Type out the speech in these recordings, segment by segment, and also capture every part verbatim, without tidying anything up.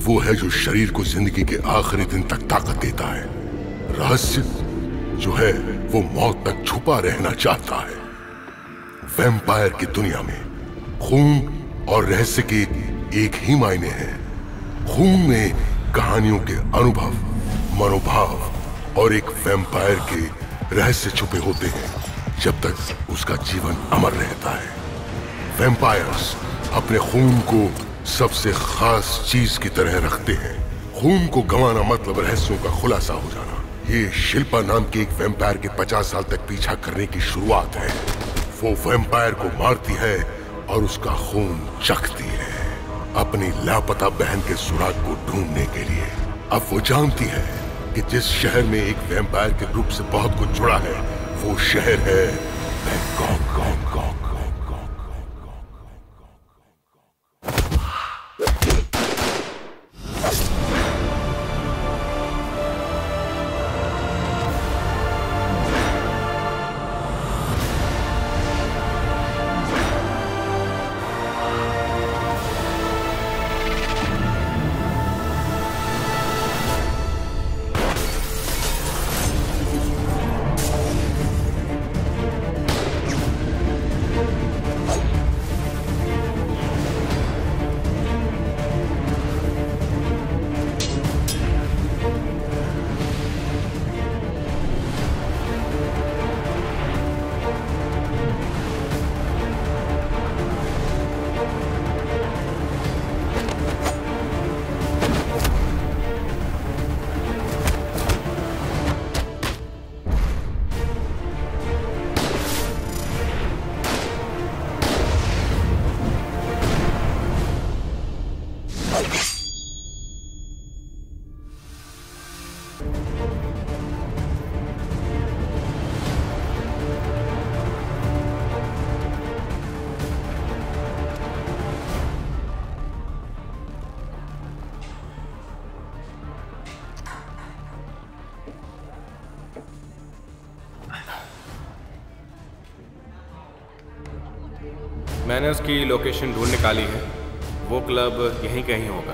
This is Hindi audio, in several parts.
वो है जो शरीर को जिंदगी के आखिरी दिन तक ताकत देता है। रहस्य जो है वो मौत तक छुपा रहना चाहता है। वैम्पायर की दुनिया में खून और रहस्य के एक ही मायने हैं। खून में कहानियों के अनुभव, मनोभाव और एक वैम्पायर के रहस्य छुपे होते हैं जब तक उसका जीवन अमर रहता है। वैम्पायर्स अपने खून को सबसे खास चीज की तरह रखते हैं। खून को गंवाना मतलब रहस्यों का खुलासा हो जाना। ये शिल्पा नाम के एक वैम्पायर के पचास साल तक पीछा करने की शुरुआत है। वो वैम्पायर को मारती है और उसका खून चखती है अपनी लापता बहन के सुराग को ढूंढने के लिए। अब वो जानती है कि जिस शहर में एक वैम्पायर के ग्रुप से बहुत कुछ जुड़ा है वो शहर है बैंकॉक। मैंने उसकी लोकेशन ढूंढ निकाली है। वो क्लब यहीं कहीं होगा।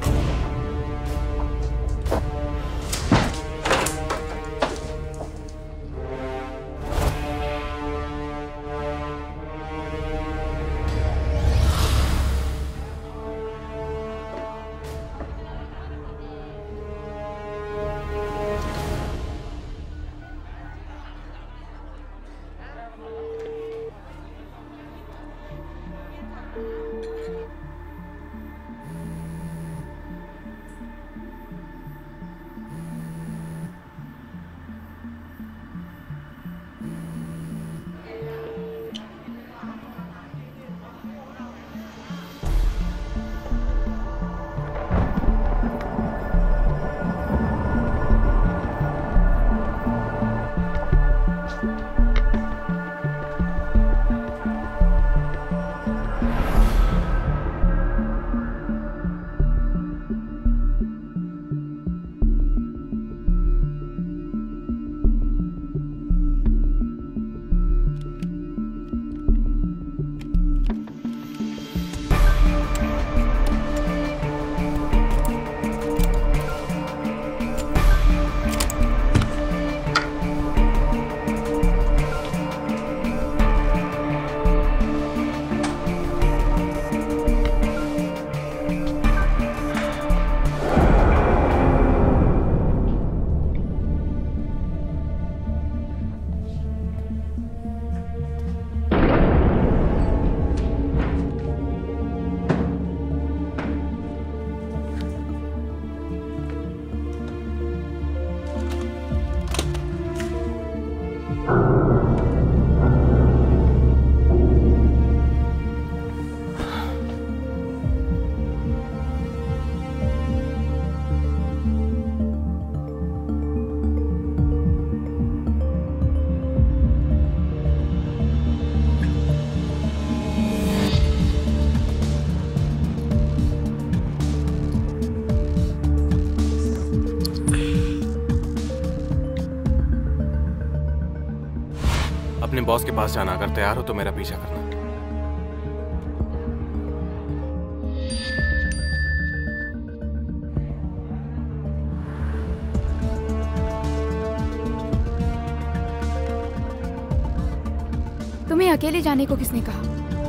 अपने बॉस के पास जाना। अगर तैयार हो तो मेरा पीछा करना। अकेले जाने को किसने कहा?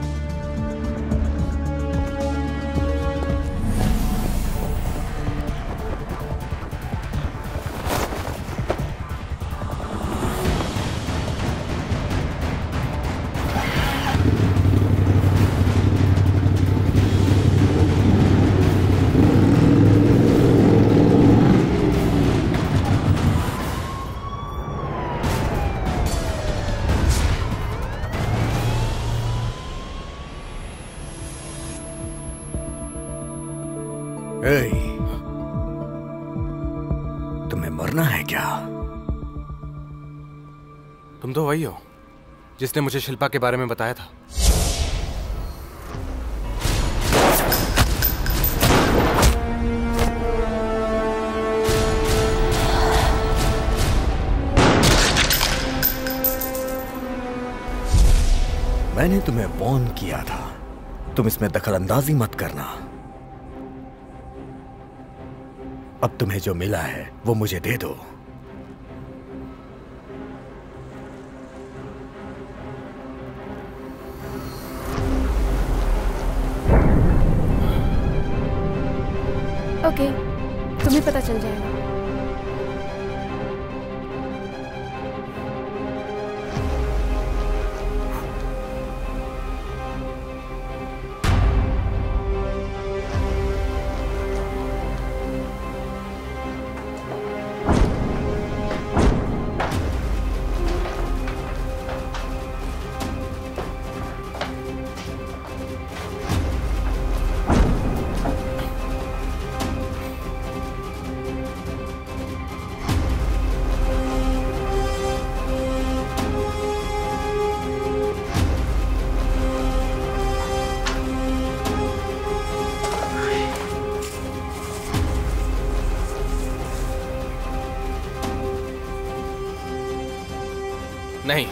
तुम्हें मरना है क्या? तुम तो वही हो जिसने मुझे शिल्पा के बारे में बताया था। मैंने तुम्हें वॉर्न किया था, तुम इसमें दखलंदाजी मत करना। अब तुम्हें जो मिला है वो मुझे दे दो। ओके, तुम्हें पता चल जाएगा। नहीं,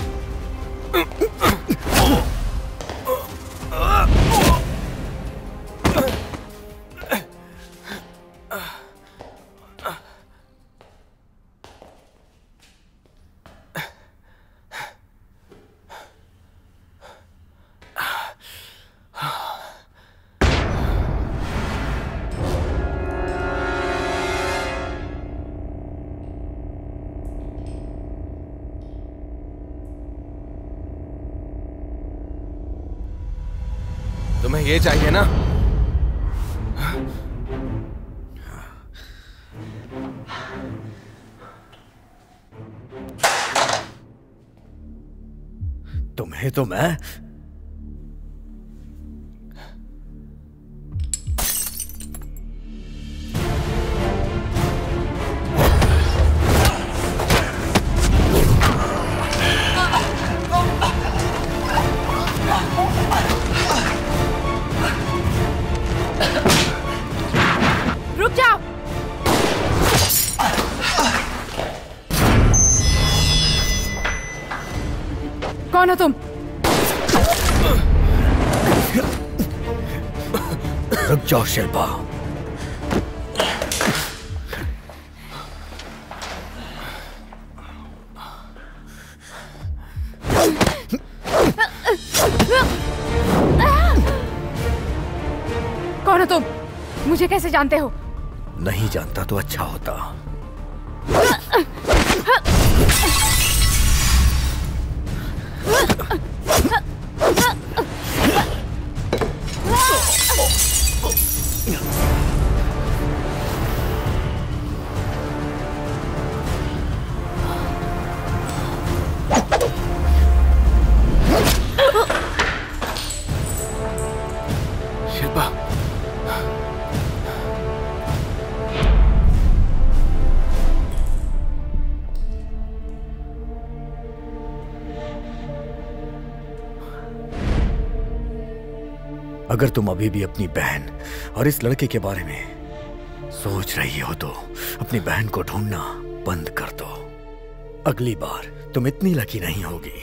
तुम्हें ये चाहिए ना? तुम्हें तो मैं कौन हो तुम? रुक जाओ शिल्पा। कौन हो तुम? मुझे कैसे जानते हो? नहीं जानता तो अच्छा होता। शिल्पा, अगर तुम अभी भी अपनी बहन और इस लड़के के बारे में सोच रही हो तो अपनी बहन को ढूंढना बंद कर दो। अगली बार तुम इतनी लकी नहीं होगी।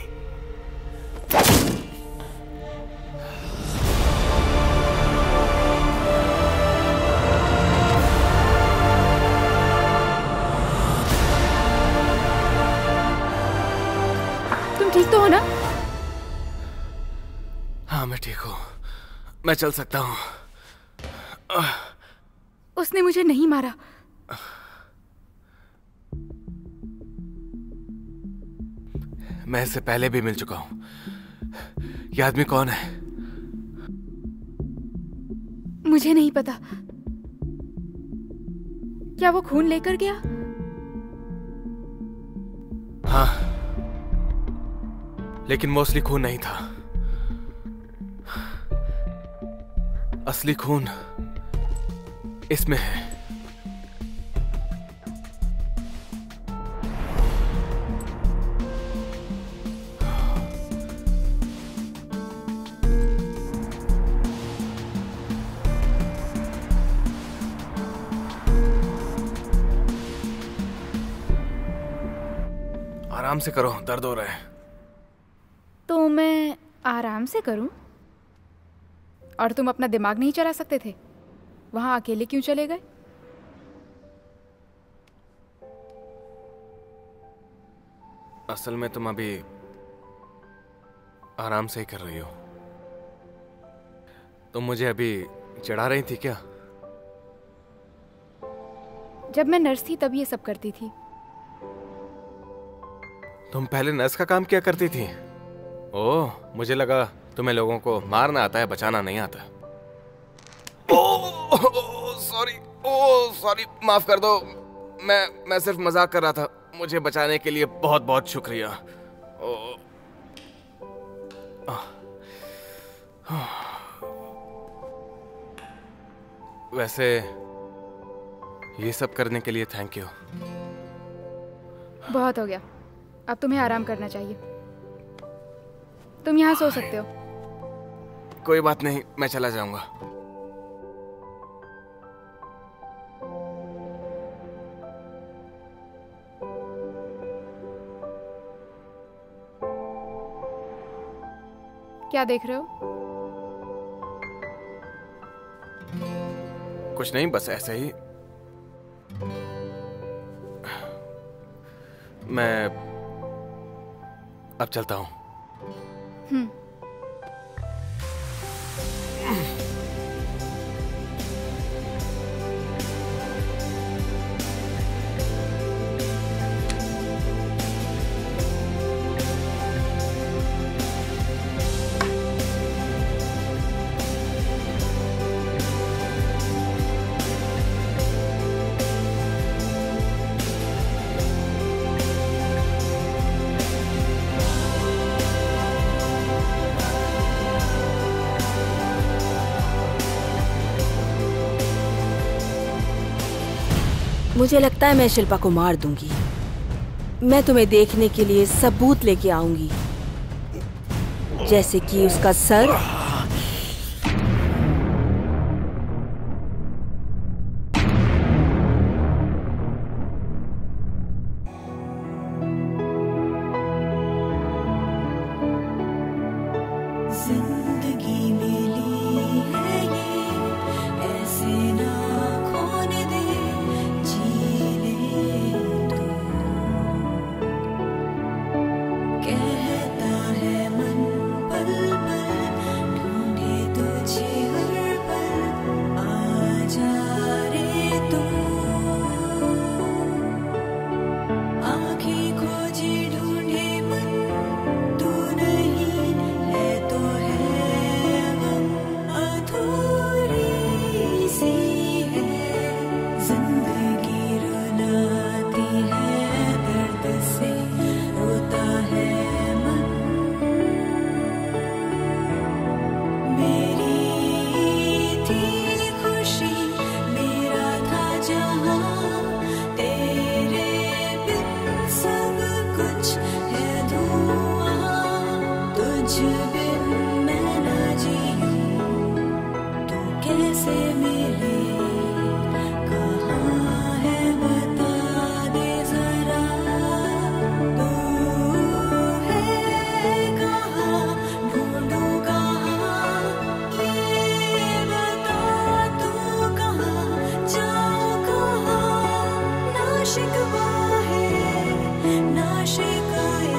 तुम ठीक तो हो ना? ठीक हूँ, मैं चल सकता हूँ। उसने मुझे नहीं मारा। मैं इससे पहले भी मिल चुका हूँ। ये आदमी कौन है? मुझे नहीं पता। क्या वो खून लेकर गया? हाँ, लेकिन वो असली खून नहीं था। असली खून इसमें है। आराम से करो, दर्द हो रहा है। तो मैं आराम से करूं? और तुम अपना दिमाग नहीं चला सकते थे? वहां अकेले क्यों चले गए? असल में तुम अभी आराम से ही कर रही हो। तुम मुझे अभी चिढ़ा रही थी क्या? जब मैं नर्स थी तब ये सब करती थी। तुम पहले नर्स का काम किया करती थी? ओह, मुझे लगा तुम्हें लोगों को मारना आता है, बचाना नहीं आता। ओह सॉरी, ओह सॉरी, माफ कर दो। मैं मैं सिर्फ मजाक कर रहा था। मुझे बचाने के लिए बहुत बहुत शुक्रिया। ओह, वैसे ये सब करने के लिए थैंक यू। बहुत हो गया, अब तुम्हें आराम करना चाहिए। तुम यहाँ सो सकते हो। कोई बात नहीं, मैं चला जाऊंगा। क्या देख रहे हो? कुछ नहीं, बस ऐसे ही। मैं अब चलता हूँ। हम्म। मुझे लगता है मैं शिल्पा को मार दूंगी। मैं तुम्हें देखने के लिए सबूत लेके आऊंगी, जैसे कि उसका सर, शिकवा है ना शिकायत।